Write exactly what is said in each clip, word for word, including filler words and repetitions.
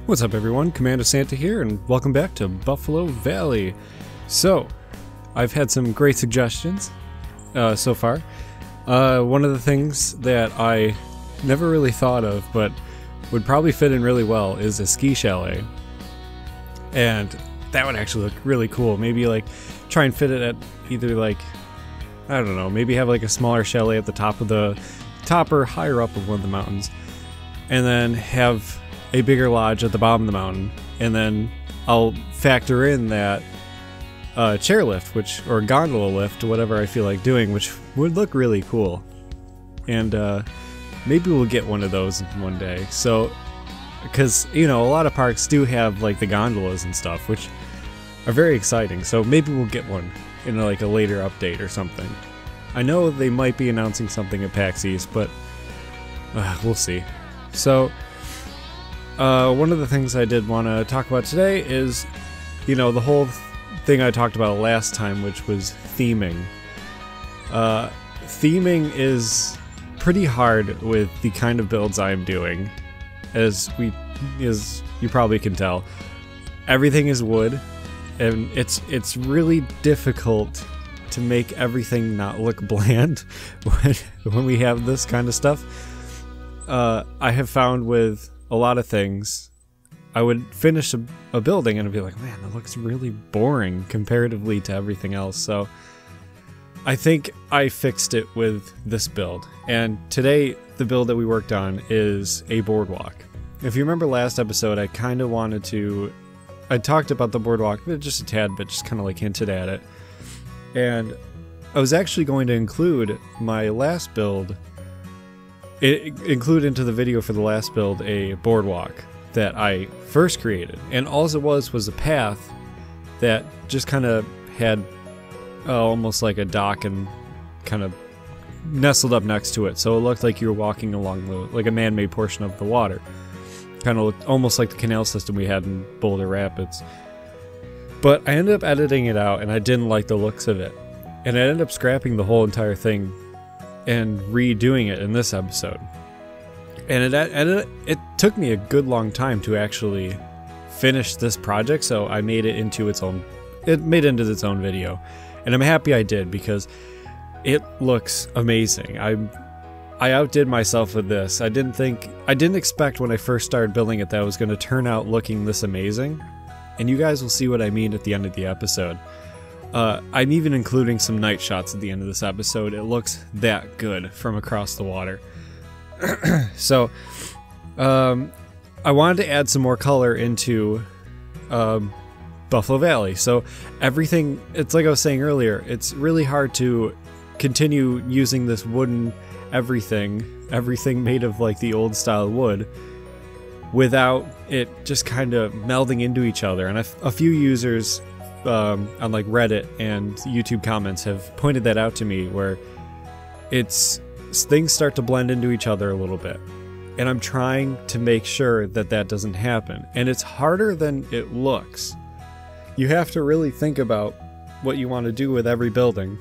What's up everyone, Commander Santa here, and welcome back to Buffalo Valley. So, I've had some great suggestions uh, so far. Uh, one of the things that I never really thought of, but would probably fit in really well, is a ski chalet. And that would actually look really cool. Maybe like, try and fit it at either like, I don't know, maybe have like a smaller chalet at the top of the, top or higher up of one of the mountains. And then have a bigger lodge at the bottom of the mountain, and then I'll factor in that uh, chairlift, which or gondola lift, whatever I feel like doing, which would look really cool. And uh, maybe we'll get one of those one day. So, because you know, a lot of parks do have like the gondolas and stuff, which are very exciting. So maybe we'll get one in like a later update or something. I know they might be announcing something at PAX East, but uh, we'll see. So. Uh, one of the things I did want to talk about today is, you know, the whole th thing I talked about last time, which was theming. Uh, theming is pretty hard with the kind of builds I'm doing, as we, as you probably can tell. Everything is wood, and it's it's really difficult to make everything not look bland when when we have this kind of stuff. Uh, I have found with a lot of things, I would finish a, a building and I'd be like, man, that looks really boring comparatively to everything else. So I think I fixed it with this build. And today, the build that we worked on is a boardwalk. If you remember last episode, I kind of wanted to, I talked about the boardwalk, but just a tad bit, just kind of like hinted at it. And I was actually going to include my last build It include into the video for the last build a boardwalk that I first created, and all it was was a path that just kind of had uh, almost like a dock and kind of nestled up next to it, so it looked like you were walking along the, like a man-made portion of the water. Kind of looked almost like the canal system we had in Boulder Rapids. But I ended up editing it out, and I didn't like the looks of it, and I ended up scrapping the whole entire thing and redoing it in this episode. And it, it it took me a good long time to actually finish this project, so I made it into its own it made it into its own video. And I'm happy I did, because it looks amazing. I I outdid myself with this. I didn't think I didn't expect when I first started building it that it was going to turn out looking this amazing. And you guys will see what I mean at the end of the episode. Uh, I'm even including some night shots at the end of this episode. It looks that good from across the water. So, um, I wanted to add some more color into um, Buffalo Valley. So everything, it's like I was saying earlier, it's really hard to continue using this wooden everything, everything made of like the old style wood, without it just kind of melding into each other. And a, a few users Um, on like Reddit and YouTube comments have pointed that out to me, where it's things start to blend into each other a little bit, and I'm trying to make sure that that doesn't happen, and it's harder than it looks. You have to really think about what you want to do with every building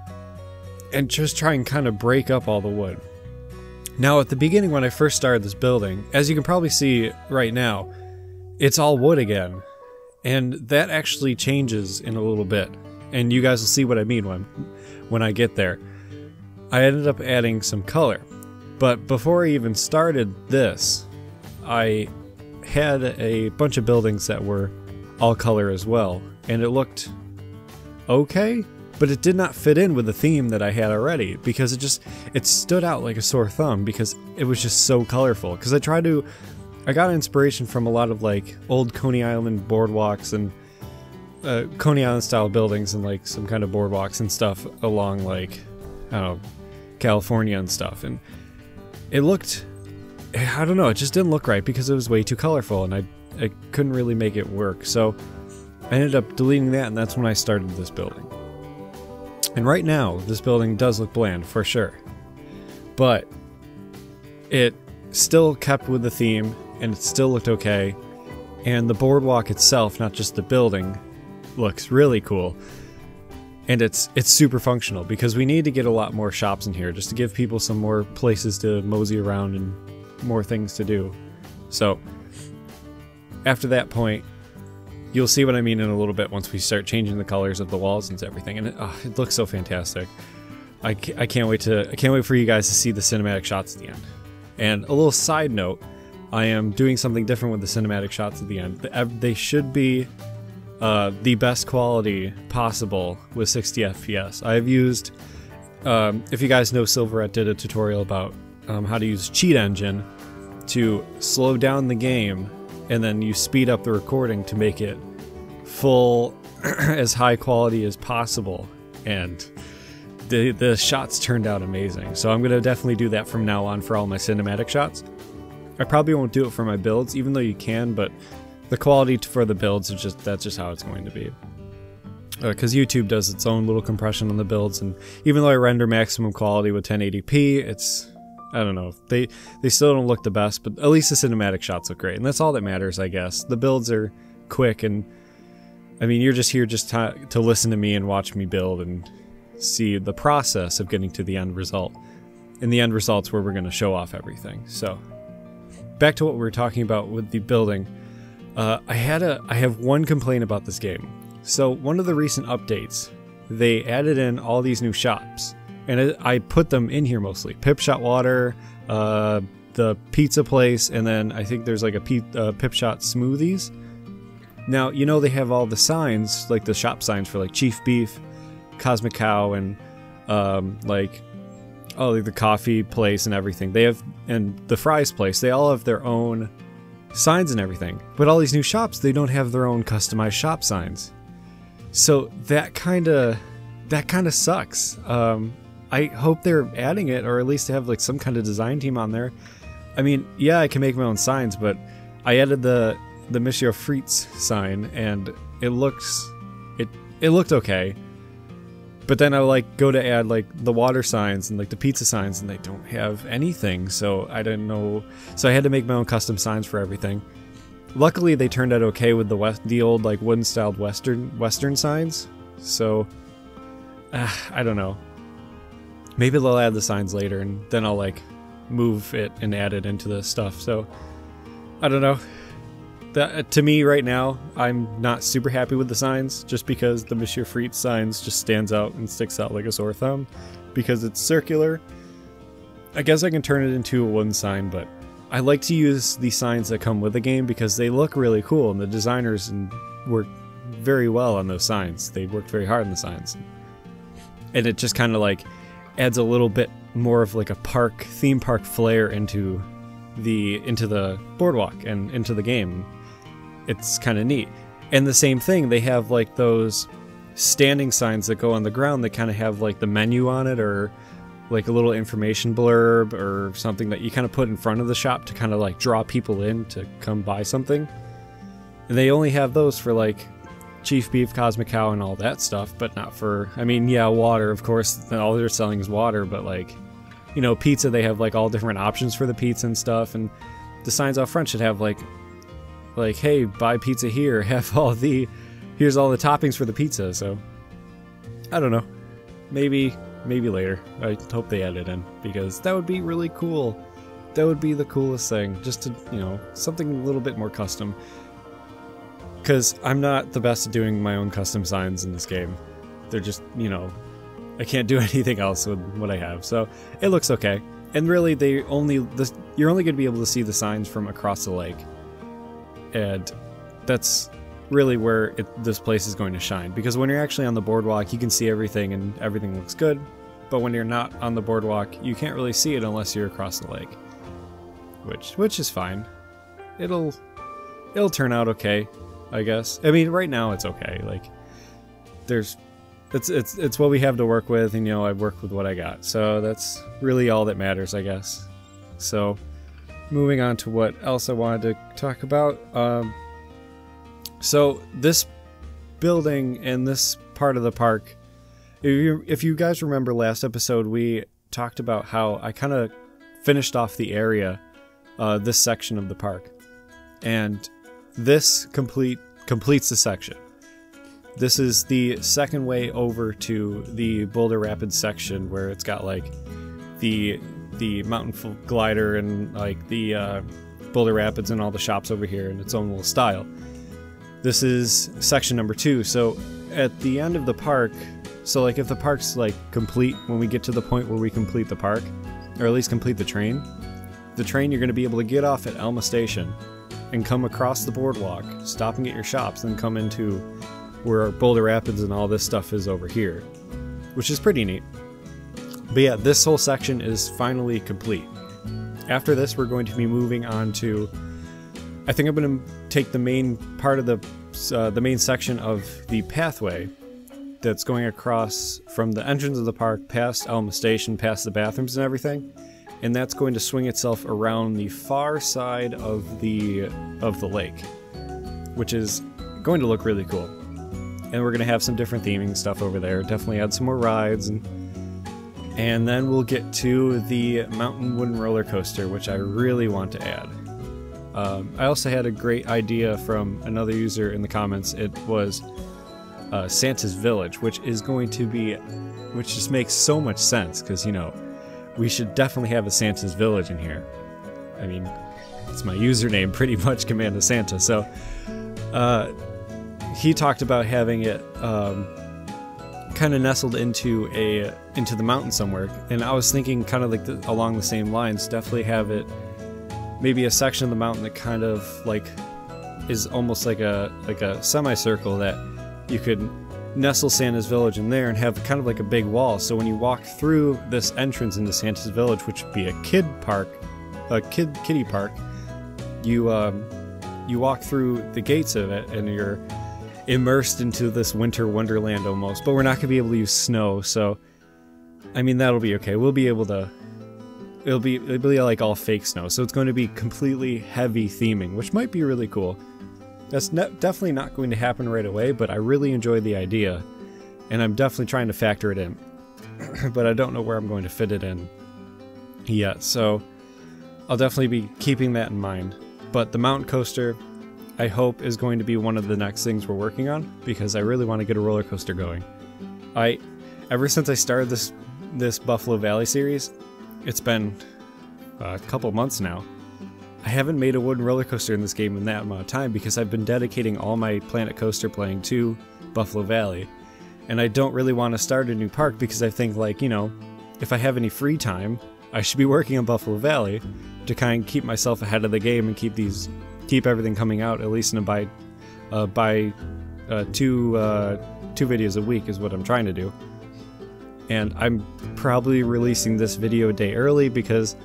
and just try and kind of break up all the wood. Now at the beginning, when I first started this building, as you can probably see right now, it's all wood again. And that actually changes in a little bit, and you guys will see what I mean when, when I get there. I ended up adding some color, but before I even started this, I had a bunch of buildings that were all color as well, and it looked okay, but it did not fit in with the theme that I had already, because it just, it stood out like a sore thumb, because it was just so colorful. Because I tried to I got inspiration from a lot of like old Coney Island boardwalks and uh, Coney Island style buildings, and like some kind of boardwalks and stuff along like, I don't know, California and stuff. And it looked, I don't know, it just didn't look right because it was way too colorful, and I, I couldn't really make it work. So I ended up deleting that, and that's when I started this building. And right now, this building does look bland for sure, but it still kept with the theme, and it still looked okay, and the boardwalk itself, not just the building, looks really cool. And it's it's super functional, because we need to get a lot more shops in here just to give people some more places to mosey around and more things to do. So after that point, you'll see what I mean in a little bit once we start changing the colors of the walls and everything, and it, oh, it looks so fantastic. I, ca I can't wait to I can't wait for you guys to see the cinematic shots at the end. And a little side note, I am doing something different with the cinematic shots at the end. They should be uh, the best quality possible with sixty F P S. I've used, um, if you guys know, Silverette did a tutorial about um, how to use Cheat Engine to slow down the game, and then you speed up the recording to make it full, as high quality as possible. And the the shots turned out amazing. So I'm gonna definitely do that from now on for all my cinematic shots. I probably won't do it for my builds, even though you can, but the quality for the builds is just that's just how it's going to be. Because uh, YouTube does its own little compression on the builds, and even though I render maximum quality with ten eighty p, it's I don't know, they they still don't look the best, but at least the cinematic shots look great, and that's all that matters, I guess. The builds are quick, and I mean, you're just here just to, to listen to me and watch me build and see the process of getting to the end result. And the end result's where we're going to show off everything. So, back to what we were talking about with the building. Uh, I had a I have one complaint about this game. So one of the recent updates, they added in all these new shops, and it, I put them in here mostly. Pipshot Water, uh, the pizza place, and then I think there's like a P, uh, Pipshot Smoothies. Now, you know they have all the signs, like the shop signs for like Chief Beef, Cosmic Cow, and um, like oh, like the coffee place and everything. They have, and the fries place, they all have their own signs and everything. But all these new shops, they don't have their own customized shop signs. So that kind of that kind of sucks. Um, I hope they're adding it, or at least have like some kind of design team on there. I mean, yeah, I can make my own signs, but I added the the Monsieur Frites sign, and it looks it it looked okay. But then I like go to add like the water signs and like the pizza signs, and they don't have anything, so I didn't know. So I had to make my own custom signs for everything. Luckily, they turned out okay with the west, the old like wooden-styled western western signs. So uh, I don't know. Maybe they'll add the signs later, and then I'll like move it and add it into the stuff. So I don't know. That, to me right now, I'm not super happy with the signs, just because the Monsieur Frites signs just stands out and sticks out like a sore thumb, because it's circular. I guess I can turn it into a wooden sign, but I like to use the signs that come with the game because they look really cool, and the designers work very well on those signs. They worked very hard on the signs. And it just kind of like adds a little bit more of like a park, theme park flair into the into the boardwalk and into the game. It's kind of neat. And the same thing, they have like those standing signs that go on the ground that kind of have like the menu on it, or like a little information blurb or something that you kind of put in front of the shop to kind of like draw people in to come buy something. And they only have those for like Chief Beef, Cosmic Cow, and all that stuff, but not for, I mean, yeah, water, of course, all they're selling is water, but like, you know, pizza, they have like all different options for the pizza and stuff, and the signs out front should have like, like, hey, buy pizza here, have all the, here's all the toppings for the pizza. So I don't know, maybe maybe later. I hope they add it in, because that would be really cool. That would be the coolest thing, just to, you know, something a little bit more custom, because I'm not the best at doing my own custom signs in this game. They're just, you know, I can't do anything else with what I have, so it looks okay. And really, they only this, you're only going to be able to see the signs from across the lake. And that's really where it, this place is going to shine, because when you're actually on the boardwalk, you can see everything and everything looks good, but when you're not on the boardwalk, you can't really see it unless you're across the lake, which which is fine. It'll it'll turn out okay, I guess. I mean, right now it's okay. Like, there's it's it's it's what we have to work with, and you know, I've worked with what I got, so that's really all that matters, I guess. So moving on to what else I wanted to talk about. Um, so this building and this part of the park, if you, if you guys remember last episode, we talked about how I kind of finished off the area, uh, this section of the park. And this complete completes the section. This is the second way over to the Boulder Rapids section, where it's got like the the mountain glider and like the uh, Boulder Rapids and all the shops over here in its own little style. This is section number two. So at the end of the park, so like if the park's like complete, when we get to the point where we complete the park, or at least complete the train, the train you're going to be able to get off at Alma Station and come across the boardwalk, stop and get your shops, then come into where Boulder Rapids and all this stuff is over here, which is pretty neat. But yeah, this whole section is finally complete. After this, we're going to be moving on to, I think I'm going to take the main part of the, uh, the main section of the pathway that's going across from the entrance of the park, past Alma Station, past the bathrooms and everything, and that's going to swing itself around the far side of the, of the lake, which is going to look really cool. And we're going to have some different theming stuff over there, definitely add some more rides, and And then we'll get to the mountain wooden roller coaster, which I really want to add. Um, I also had a great idea from another user in the comments. It was uh, Santa's Village, which is going to be, which just makes so much sense, because, you know, we should definitely have a Santa's Village in here. I mean, it's my username, pretty much, Command of Santa. So uh, he talked about having it um, kind of nestled into a into the mountain somewhere, and I was thinking kind of like the, along the same lines, definitely have it maybe a section of the mountain that kind of like is almost like a like a semicircle that you could nestle Santa's Village in there and have kind of like a big wall, so when you walk through this entrance into Santa's Village, which would be a kid park, a kid kiddie park, you um, you walk through the gates of it and you're immersed into this winter wonderland almost, but we're not going to be able to use snow, so I mean that'll be okay. We'll be able to, it'll be, it'll be like all fake snow, so it's going to be completely heavy theming, which might be really cool. That's ne definitely not going to happen right away, but I really enjoy the idea, and I'm definitely trying to factor it in, but I don't know where I'm going to fit it in yet, so I'll definitely be keeping that in mind. But the mountain coaster, I hope, is going to be one of the next things we're working on, because I really want to get a roller coaster going. I, ever since I started this this Buffalo Valley series, it's been a couple months now, I haven't made a wooden roller coaster in this game in that amount of time, because I've been dedicating all my Planet Coaster playing to Buffalo Valley, and I don't really want to start a new park, because I think, like, you know, if I have any free time, I should be working on Buffalo Valley to kind of keep myself ahead of the game and keep these keep everything coming out at least in a by uh, by uh, two uh, two videos a week is what I'm trying to do. And I'm probably releasing this video a day early, because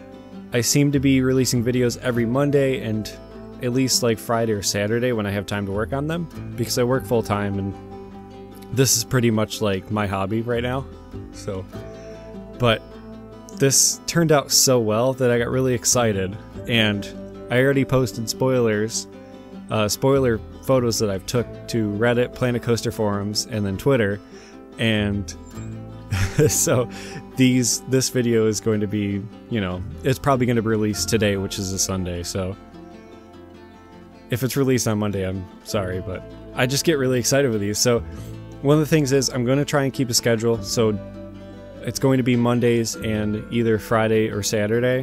I seem to be releasing videos every Monday and at least like Friday or Saturday when I have time to work on them, because I work full time and this is pretty much like my hobby right now. So, but this turned out so well that I got really excited, and I already posted spoilers, uh, spoiler photos that I've took to Reddit, Planet Coaster forums, and then Twitter, and so these this video is going to be, you know, it's probably going to be released today, which is a Sunday, so if it's released on Monday, I'm sorry, but I just get really excited with these. So one of the things is I'm going to try and keep a schedule, so it's going to be Mondays and either Friday or Saturday,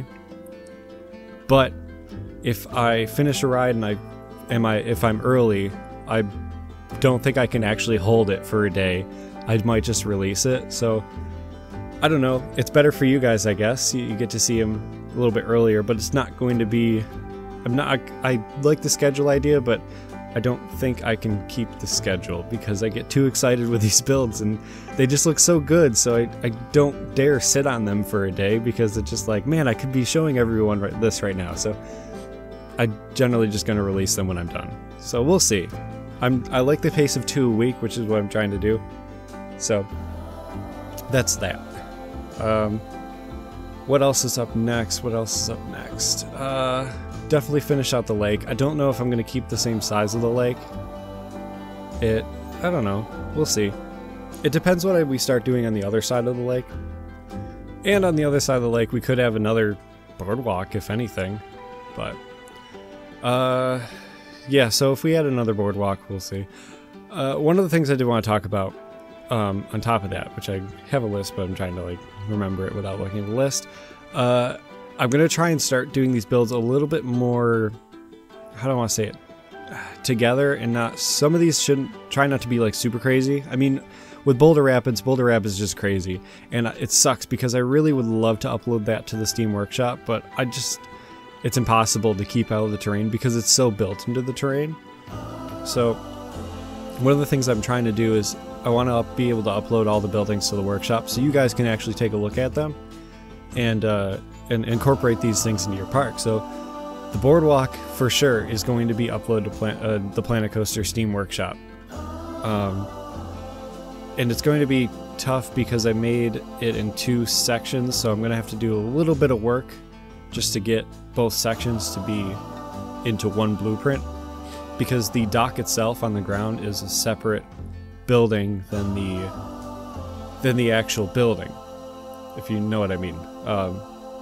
but if I finish a ride and I am I if I'm early, I don't think I can actually hold it for a day. I might just release it. So I don't know. It's better for you guys, I guess. You, you get to see them a little bit earlier, but it's not going to be. I'm not. I, I like the schedule idea, but I don't think I can keep the schedule because I get too excited with these builds and they just look so good. So I, I don't dare sit on them for a day because it's just like, man, I could be showing everyone right, this right now. So I'm generally just going to release them when I'm done. So we'll see. I'm, I like the pace of two a week, which is what I'm trying to do. So that's that. Um, what else is up next? What else is up next? Uh, definitely finish out the lake. I don't know if I'm going to keep the same size of the lake. It, I don't know. We'll see. It depends what we start doing on the other side of the lake. And on the other side of the lake, we could have another boardwalk, if anything. But, uh, yeah, so if we had another boardwalk, we'll see. Uh, one of the things I did want to talk about, um, on top of that, which I have a list, but I'm trying to, like, remember it without looking at the list. Uh, I'm going to try and start doing these builds a little bit more, how do I want to say it, together, and not, some of these shouldn't, try not to be like super crazy. I mean, with Boulder Rapids, Boulder Rapids is just crazy, and it sucks because I really would love to upload that to the Steam Workshop, but I just, it's impossible to keep out of the terrain because it's so built into the terrain. So one of the things I'm trying to do is I want to be able to upload all the buildings to the workshop so you guys can actually take a look at them and uh, and incorporate these things into your park. So the boardwalk for sure is going to be uploaded to plan uh, the Planet Coaster Steam Workshop. Um, And it's going to be tough because I made it in two sections, so I'm going to have to do a little bit of work just to get both sections to be into one blueprint, because the dock itself on the ground is a separate building than the than the actual building, if you know what I mean. Um,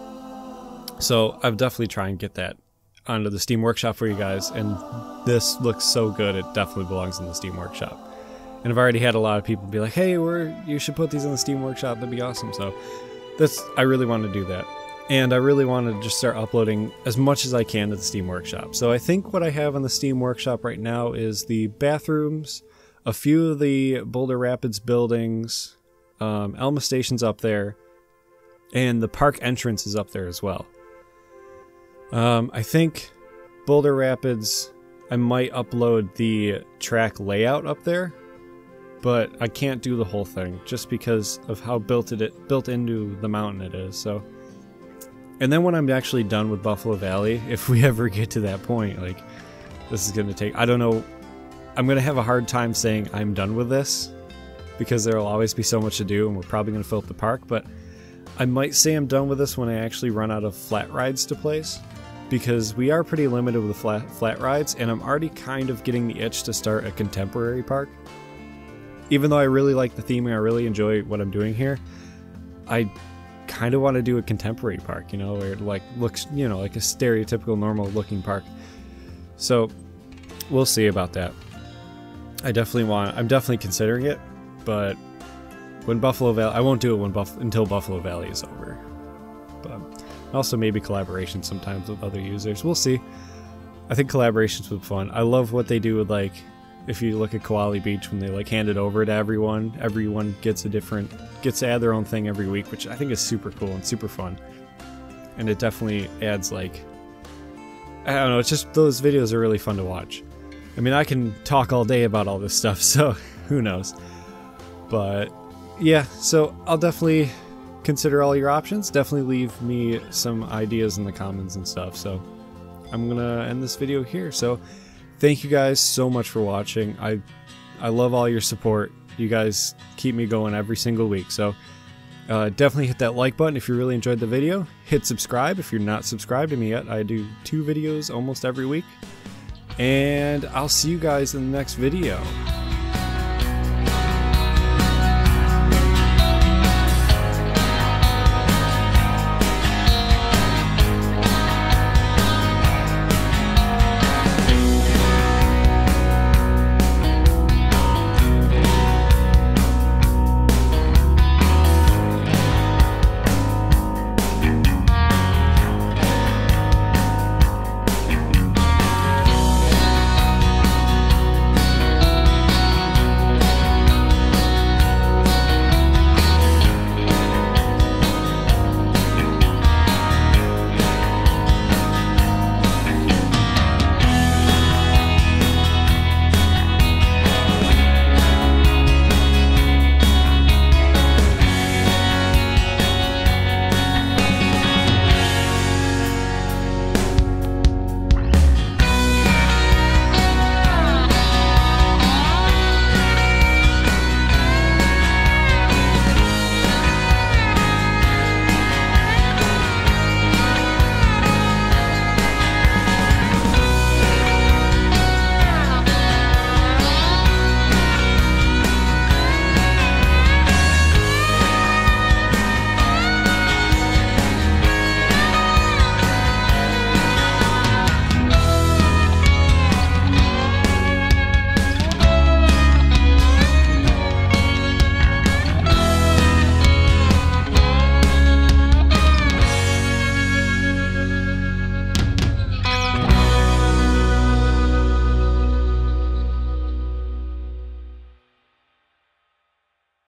so I'll definitely try and get that onto the Steam Workshop for you guys, and this looks so good it definitely belongs in the Steam Workshop. And I've already had a lot of people be like, hey, we're, you should put these in the Steam Workshop, that'd be awesome. So that's, I really want to do that. And I really want to just start uploading as much as I can to the Steam Workshop. So I think what I have on the Steam Workshop right now is the bathrooms, a few of the Boulder Rapids buildings, um, Elma Station's up there, and the park entrance is up there as well. Um, I think Boulder Rapids, I might upload the track layout up there, but I can't do the whole thing just because of how built it built into the mountain it is. So, and then when I'm actually done with Buffalo Valley, if we ever get to that point, like, this is going to take, I don't know, I'm going to have a hard time saying I'm done with this because there will always be so much to do and we're probably going to fill up the park, but I might say I'm done with this when I actually run out of flat rides to place, because we are pretty limited with the flat, flat rides, and I'm already kind of getting the itch to start a contemporary park. Even though I really like the theming, I really enjoy what I'm doing here, I kind of want to do a contemporary park, you know, where it like looks, you know, like a stereotypical normal looking park. So we'll see about that. I definitely want, I'm definitely considering it, but when Buffalo Valley, I won't do it when Buff, until Buffalo Valley is over. But also maybe collaboration sometimes with other users. We'll see. I think collaborations would be fun. I love what they do with, like, if you look at Koali Beach, when they like hand it over to everyone, everyone gets a different, gets to add their own thing every week, which I think is super cool and super fun. And it definitely adds, like, I don't know, it's just, those videos are really fun to watch. I mean, I can talk all day about all this stuff, so who knows. But yeah, so I'll definitely consider all your options. Definitely leave me some ideas in the comments and stuff. So I'm gonna end this video here. So thank you guys so much for watching. I I love all your support. You guys keep me going every single week. So uh, definitely hit that like button if you really enjoyed the video. Hit subscribe if you're not subscribed to me yet. I do two videos almost every week. And I'll see you guys in the next video.